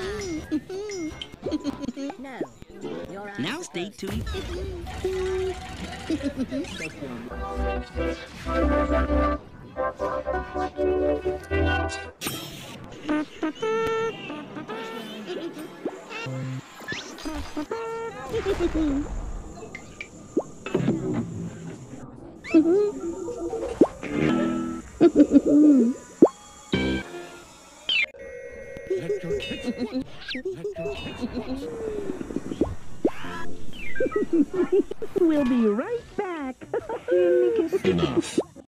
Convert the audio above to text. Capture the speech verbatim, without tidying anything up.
No. Your eyes Now are stay closed. tuned. Let your kids watch. Let your kids watch. We'll be right back. Enough.